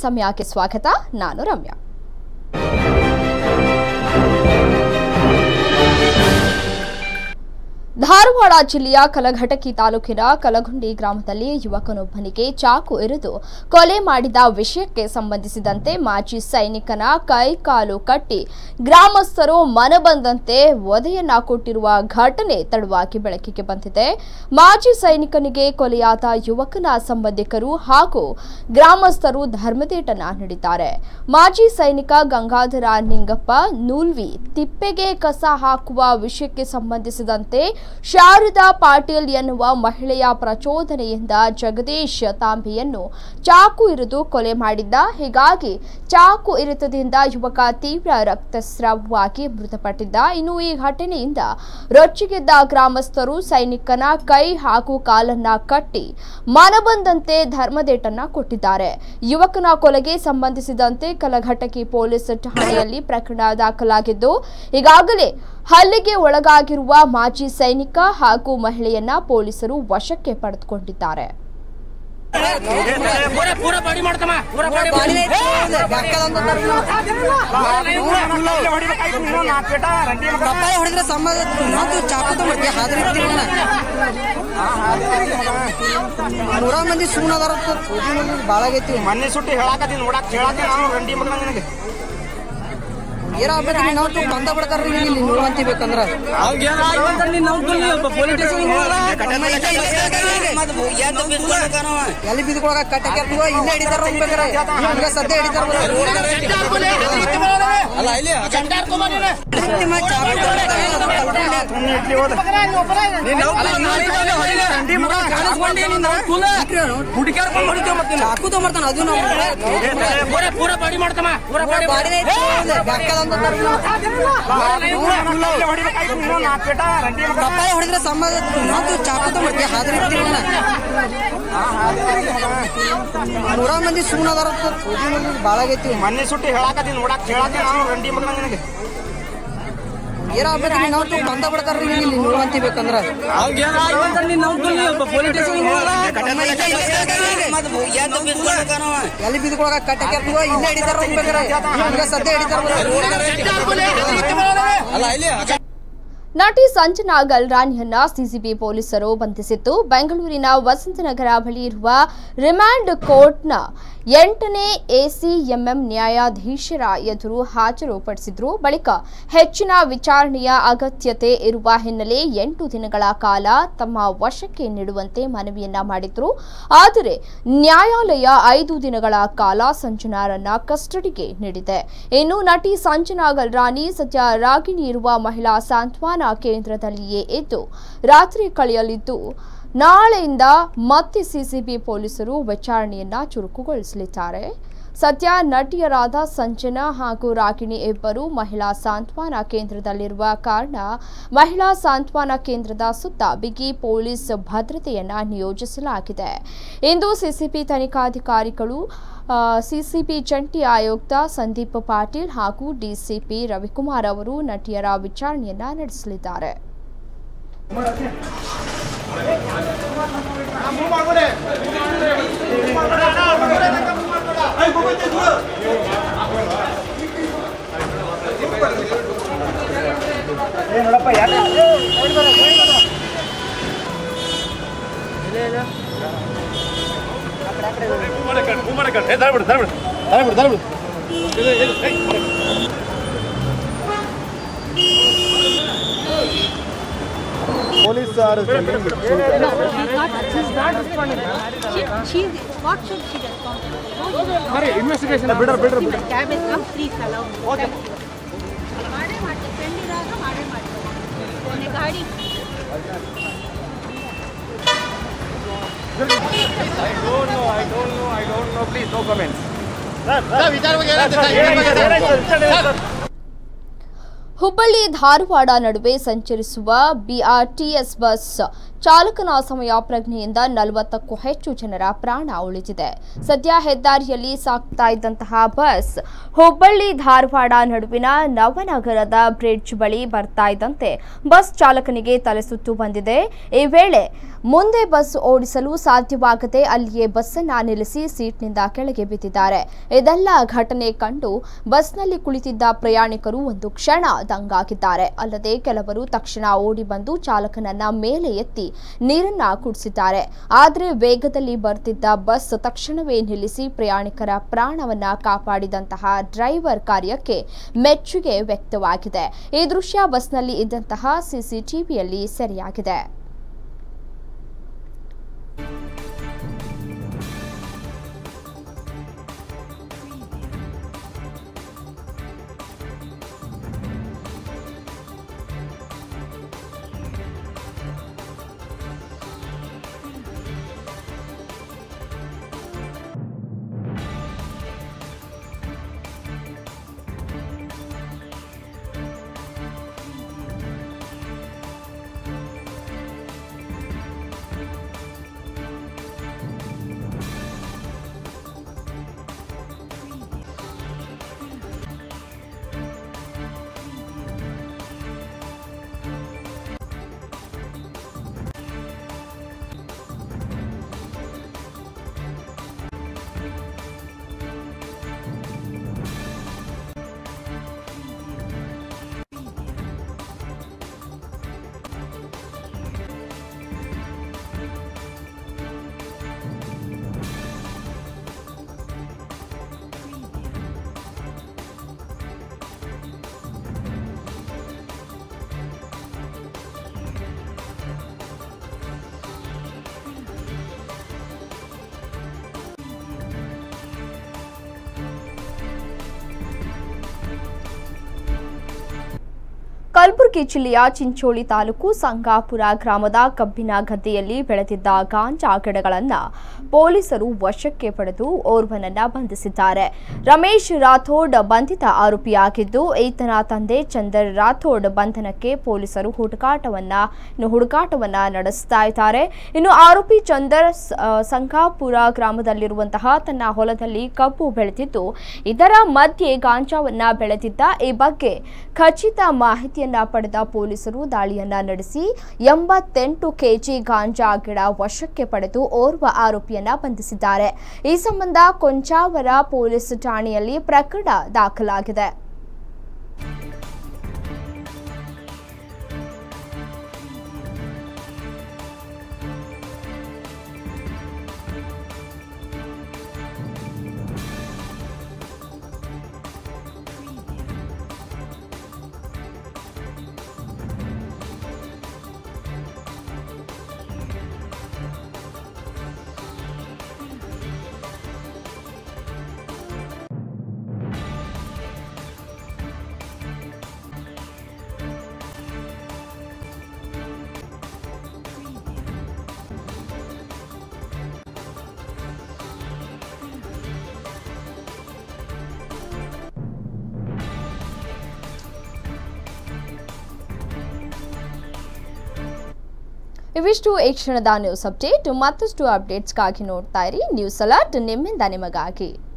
ಸಮಯಕ್ಕೆ ಸ್ವಾಗತ. ನಾನು ರಮ್ಯಾ. ಧಾರವಾಡ ಜಿಲ್ಲೆಯ ಕಲಘಟಕಿ ತಾಲೂಕಿನ ಕಲಗುಂಡಿ ಗ್ರಾಮದಲ್ಲಿ ಯುವಕನೊಬ್ಬನಿಗೆ ಚಾಕು ಇರಿದು ಕೊಲೆ ಮಾಡಿದ ವಿಷಯಕ್ಕೆ ಸಂಬಂಧಿಸಿದಂತೆ ಮಾಜಿ ಸೈನಿಕನ ಕೈ ಕಾಲು ಕಟ್ಟಿ ಗ್ರಾಮಸ್ಥರು ಮನಬಂದಂತೆ ವಧೆಯನ್ನ ಕೊಟ್ಟಿರುವ ಘಟನೆ ತಡವಾಗಿ ಬೆಳಕಿಗೆ ಬಂದಿದೆ. ಮಾಜಿ ಸೈನಿಕನಿಗೆ ಕೊಲೆಯಾದ ಯುವಕನ ಸಂಬಂಧಿಕರು ಹಾಗೂ ಗ್ರಾಮಸ್ಥರು ಧರ್ಮದೇಟನ್ನ ನೀಡಿದ್ದಾರೆ. ಮಾಜಿ ಸೈನಿಕ ಗಂಗಾಧರ ನಿಂಗಪ್ಪ ನೂಲ್ವಿ ತಿಪ್ಪೆಗೆ ಕಸ ಹಾಕುವ ವಿಷಯಕ್ಕೆ ಸಂಬಂಧಿಸಿದಂತೆ ಶಾರದಾ ಪಾಟೀಲ್ ಎನ್ನುವ ಮಹಿಳೆಯ ಪ್ರಚೋದನೆಯಿಂದ ಜಗದೀಶ್ ತಾಂಬೆಯನ್ನು ಚಾಕು ಇರಿದು ಕೊಲೆ ಮಾಡಿದ್ದ. ಹೀಗಾಗಿ ಚಾಕು ಇರಿತದಿಂದ ಯುವಕ ತೀವ್ರ ರಕ್ತಸ್ರಾವವಾಗಿ ಮೃತಪಟ್ಟಿದ್ದ. ಇನ್ನು ಈ ಘಟನೆಯಿಂದ ರೊಚ್ಚಿಗೆದ್ದ ಗ್ರಾಮಸ್ಥರು ಸೈನಿಕನ ಕೈ ಹಾಗೂ ಕಾಲನ್ನ ಕಟ್ಟಿ ಮನಬಂದಂತೆ ಧರ್ಮದೇಟನ್ನ ಕೊಟ್ಟಿದ್ದಾರೆ. ಯುವಕನ ಕೊಲೆಗೆ ಸಂಬಂಧಿಸಿದಂತೆ ಕಲಘಟಕಿ ಪೊಲೀಸ್ ಠಾಣೆಯಲ್ಲಿ ಪ್ರಕರಣ ದಾಖಲಾಗಿದ್ದು ಈಗಾಗಲೇ ಹಲ್ಲೆಗೆ ಒಳಗಾಗಿರುವ ಮಾಜಿ ಸೈನಿಕ ಹಾಗೂ ಮಹಿಳೆಯನ್ನ ಪೊಲೀಸರು ವಶಕ್ಕೆ ಪಡೆದುಕೊಂಡಿದ್ದಾರೆ. ಮಂದಿ ಸುಮ್ಮನೆ ಬಾಳಾಗೈತಿ ಮನೆ ಸುಟ್ಟಿ ಹೇಳಾಕತ್ತೀನಿ ನೋಡಕ್ ಹೇಳಾಕತ್ತೀನಿ ನಾನು ರಂಡಿ ಮಗನ ನನಗೆ ಏನಾಗ್ಬೇಕು ನಾವು ಬಂದ ಬಿಡ್ತಾರ್ರಿ ಇಲ್ಲಿ ನೋಡ್ಕೊಂತೀಬೇಕಂದ್ರ ಎಲ್ಲಿ ಬಿದ್ಕೊಳಗ ಕಟ್ಟಕ್ಕೆ ಇಲ್ಲೇ ಹಿಡಿತಾರ ಹೋಗ್ಬೇಕಾರೆ ಹಂಗ ಸದ್ಯ ಹಿಡಿತಾರ ಚಾಕು ತಗೊಂಡ್ಬರ್ತಾನ ಅದು ಹೊಡೆದ್ರೆ ಸಂಬಂಧ ಚಾಕು ತಗೊಂಡ್ಬರ್ತೀವಿ ಹಾದ್ರಿ ಮಂದಿ ಸುಮ್ಮನೆ ಬಾಳಾಗೈತಿ ಮನೆ ಸುಟ್ಟಿ ಹೇಳಾಕತ್ತೀನಿ ನೋಡಕ್ ಹೇಳಾಕತ್ತೀನಿ ನಾನು ರಂಡಿ ಮಗನ ನನಗೆ ಏನಾಗ್ಬೇಕು ನಾವು ಬಂದ ಬಿಡ್ತಾರ್ರಿ ಇಲ್ಲಿ ನೋಡ್ಕೊಂತೀಬೇಕಂದ್ರ ಎಲ್ಲಿ ಬಿದ್ಕೊಳಗ ಕಟ್ಟಕ್ಕೆ ಇಲ್ಲೇ ಹಿಡಿತಾರ ಹೋಗ್ಬೇಕಾರೆ ಹಂಗ ಸದ್ಯ ಹಿಡಿತಾರ. ನಟಿ ಸಂಜನಾ ಗಲ್ರಾನಿಯನ್ನ ಸಿಸಿಬಿ ಪೊಲೀಸರು ಬಂಧಿಸಿದ್ದು ಬೆಂಗಳೂರಿನ ವಸಂತನಗರ ಬಳಿ ಇರುವ ರಿಮಾಂಡ್ ಕೋರ್ಟ್ನ 8ನೇ ಎಸಿಎಂಎಂ ನ್ಯಾಯಾಧೀಶರ ಎದುರು ಹಾಜರುಪಡಿಸಿದ್ರು. ಬಳಿಕ ಹೆಚ್ಚಿನ ವಿಚಾರಣೆಯ ಅಗತ್ಯತೆ ಇರುವ ಹಿನ್ನೆಲೆ 8 ದಿನಗಳ ಕಾಲ ತಮ್ಮ ವಶಕ್ಕೆ ನೀಡುವಂತೆ ಮನವಿಯನ್ನ ಮಾಡಿದ್ರು. ಆದರೆ ನ್ಯಾಯಾಲಯ 5 ದಿನಗಳ ಕಾಲ ಸಂಜನಾರನ್ನ ಕಸ್ಟಡಿಗೆ ನೀಡಿದೆ. ಇನ್ನು ನಟಿ ಸಂಜನಾ ಗಲ್ರಾನಿ ಸದ್ಯ ರಾಗಿಣಿ ಇರುವ ಮಹಿಳಾ ಸಾಂತ್ವನ ಕೇಂದ್ರದಲ್ಲಿಯೇ ಇದ್ದು ರಾತ್ರಿ ಕಳೆಯಲಿದ್ದು ನಾಳೆಯಿಂದ ಮತ್ತೆ ಸಿಸಿಬಿ ಪೊಲೀಸರು ವಿಚಾರಣೆಯನ್ನ ಚುರುಕುಗೊಳಿಸಲಿದ್ದಾರೆ. ಸದ್ಯ ನಟಿಯರಾದ ಸಂಜನಾ ಹಾಗೂ ರಾಗಿಣಿ ಇಬ್ಬರು ಮಹಿಳಾ ಸಾಂತ್ವನ ಕೇಂದ್ರದಲ್ಲಿರುವ ಕಾರಣ ಮಹಿಳಾ ಸಾಂತ್ವನ ಕೇಂದ್ರದ ಸುತ್ತ ಬಿಗಿ ಪೊಲೀಸ್ ಭದ್ರತೆಯನ್ನ ನಿಯೋಜಿಸಲಾಗಿದೆ. ಇಂದು ಸಿಸಿಬಿ ತನಿಖಾಧಿಕಾರಿಗಳು ಸಿಸಿಬಿ ಜಂಟಿ ಆಯುಕ್ತ ಸಂದೀಪ್ ಪಾಟೀಲ್ ಹಾಗೂ ಡಿಸಿಪಿ ರವಿಕುಮಾರ್ ಅವರು ನಟಿಯರ ವಿಚಾರಣೆಯನ್ನ ನಡೆಸಲಿದ್ದಾರೆ. Police are responding. What should she respond? Hurry, investigation. Better. Cab is come, please allow me. Okay. Made maarte, friend iraga made maarte. Kone gaadi. I don't know. Please, no comments. Hubballi Dharwad ನಡುವೆ ಸಂಚರಿಸುವ BRTS bus ಚಾಲಕನ ಸಮಯ ಪ್ರಜ್ಞೆಯಿಂದ 40ಕ್ಕೂ ಹೆಚ್ಚು ಜನರ ಪ್ರಾಣ ಉಳಿದಿದೆ. ಸದ್ಯ ಹೆದ್ದಾರಿಯಲ್ಲಿ ಸಾಗ್ತಾ ಇದ್ದಂತಹ ಬಸ್ ಹುಬ್ಬಳ್ಳಿ ಧಾರವಾಡ ನಡುವಿನ ನವನಗರದ ಬ್ರಿಡ್ಜ್ ಬಳಿ ಬರ್ತಾ ಇದ್ದಂತೆ ಬಸ್ ಚಾಲಕನಿಗೆ ತಲೆಸುತ್ತು ಬಂದಿದೆ. ಈ ವೇಳೆ ಮುಂದೆ ಬಸ್ ಓಡಿಸಲು ಸಾಧ್ಯವಾಗದೆ ಅಲ್ಲಿಯೇ ಬಸ್ಸನ್ನ ನಿಲ್ಲಿಸಿ ಸೀಟ್ನಿಂದ ಕೆಳಗೆ ಬಿದ್ದಿದ್ದಾರೆ. ಇದೆಲ್ಲ ಘಟನೆ ಕಂಡು ಬಸ್ನಲ್ಲಿ ಕುಳಿತಿದ್ದ ಪ್ರಯಾಣಿಕರು ಒಂದು ಕ್ಷಣ ದಂಗಾಗಿದ್ದಾರೆ. ಅಲ್ಲದೆ ಕೆಲವರು ತಕ್ಷಣ ಓಡಿ ಬಂದು ಚಾಲಕನನ್ನ ಮೇಲೆ ಎತ್ತಿ ನೀರನ್ನ ಕುಡಿಸಿದ್ದಾರೆ. ಆದರೆ ವೇಗದಲ್ಲಿ ಬರ್ತಿದ್ದ ಬಸ್ ತಕ್ಷಣವೇ ನಿಲ್ಲಿಸಿ ಪ್ರಯಾಣಿಕರ ಪ್ರಾಣವನ್ನ ಕಾಪಾಡಿದಂತಹ ಡ್ರೈವರ್ ಕಾರ್ಯಕ್ಕೆ ಮೆಚ್ಚುಗೆ ವ್ಯಕ್ತವಾಗಿದೆ. ಈ ದೃಶ್ಯ ಬಸ್ನಲ್ಲಿ ಇದ್ದಂತಹ ಸಿಸಿಟಿವಿಯಲ್ಲಿ ಸೆರೆಯಾಗಿದೆ. ಕಲಬುರಗಿ ಜಿಲ್ಲೆಯ ಚಿಂಚೋಳಿ ತಾಲೂಕು ಸಂಗಾಪುರ ಗ್ರಾಮದ ಕಬ್ಬಿನ ಗದ್ದೆಯಲ್ಲಿ ಬೆಳೆದಿದ್ದ ಗಾಂಜಾ ಗಿಡಗಳನ್ನು ಪೊಲೀಸರು ವಶಕ್ಕೆ ಪಡೆದು ಓರ್ವನನ್ನ ಬಂಧಿಸಿದ್ದಾರೆ. ರಮೇಶ್ ರಾಥೋಡ್ ಬಂಧಿತ ಆರೋಪಿಯಾಗಿದ್ದು, ಈತನ ತಂದೆ ಚಂದರ್ ರಾಥೋಡ್ ಬಂಧನಕ್ಕೆ ಪೊಲೀಸರು ಹುಡುಕಾಟವನ್ನ ನಡೆಸ್ತಾ ಇದ್ದಾರೆ. ಇನ್ನು ಆರೋಪಿ ಚಂದರ್ ಸಂಗಾಪುರ ಗ್ರಾಮದಲ್ಲಿರುವಂತಹ ತನ್ನ ಹೊಲದಲ್ಲಿ ಕಬ್ಬು ಬೆಳೆದಿದ್ದು, ಇದರ ಮಧ್ಯೆ ಗಾಂಜಾವನ್ನ ಬೆಳೆದಿದ್ದ. ಈ ಬಗ್ಗೆ ಖಚಿತ ಮಾಹಿತಿಯನ್ನ ಪಡೆದ ಪೊಲೀಸರು ದಾಳಿಯನ್ನ ನಡೆಸಿ 88 ಕೆಜಿ ಗಾಂಜಾ ಗಿಡ ವಶಕ್ಕೆ ಪಡೆದು ಓರ್ವ ಆರೋಪಿಯನ್ನ ಬಂಧಿಸಿದ್ದಾರೆ. ಈ ಸಂಬಂಧ ಕೊಂಚಾವರ ಪೊಲೀಸ್ ಠಾಣೆಯಲ್ಲಿ ಪ್ರಕರಣ ದಾಖಲಾಗಿದೆ. ಇವಿಷ್ಟು ಈ ಕ್ಷಣದ ನ್ಯೂಸ್ ಅಪ್ಡೇಟ್. ಮತ್ತಷ್ಟು ಅಪ್ಡೇಟ್ಸ್ಗಾಗಿ ನೋಡ್ತಾ ಇರಿ ನ್ಯೂಸ್ ಅಲರ್ಟ್, ನಿಮ್ಮಿಂದ ನಿಮಗಾಗಿ.